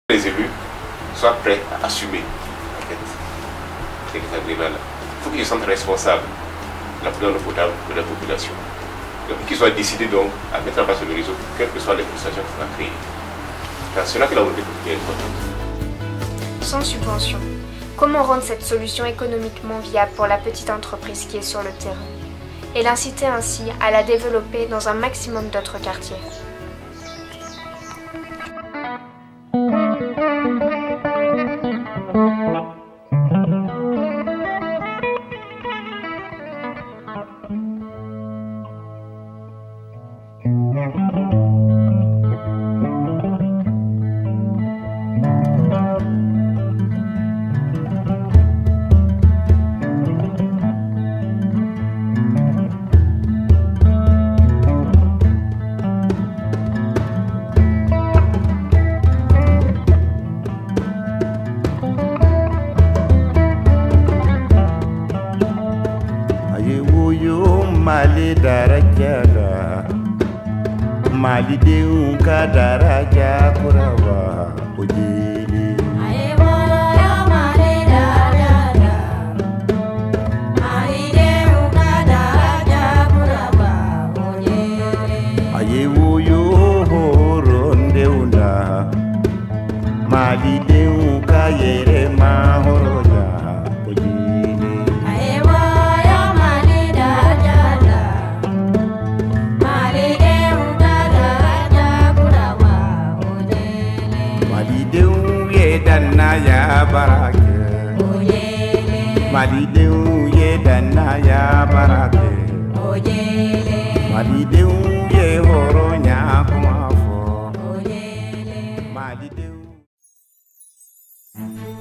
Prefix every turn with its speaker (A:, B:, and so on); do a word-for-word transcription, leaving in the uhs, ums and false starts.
A: les élus soient prêts à assumer en fait, cet état global. Il faut qu'ils se sentent responsables de la l'eau potable de la population. Donc qu'ils soient décidés donc à mettre en place le réseau, quelles que soient les prestations qu'on a créées. C'est là que la volonté politique est importante.
B: Sans subvention, comment rendre cette solution économiquement viable pour la petite entreprise qui est sur le terrain et l'inciter ainsi à la développer dans un maximum d'autres quartiers?
C: Mali daraja la Mali denw ka daraja kuraba o jeli
D: aye wala ya Mali daraja la Mali denw ka daraja kuraba o jeli
C: aye woyo horondenw la Mali denw ka yere ma horoja o jeli
D: aye wala ya Mali daraja
C: danna ya barake
D: oyele
C: Mali denw ye danna ya barake
D: oyele
C: Mali denw ye horonya kuma fo
D: oyele
C: Mali denw